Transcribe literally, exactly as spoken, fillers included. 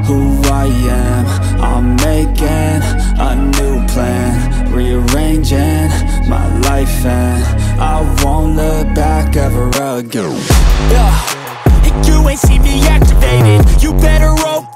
who I am. I'm making a new plan, rearranging my life, and I won't look back ever again. Yeah, and you ain't see me activated. You better hope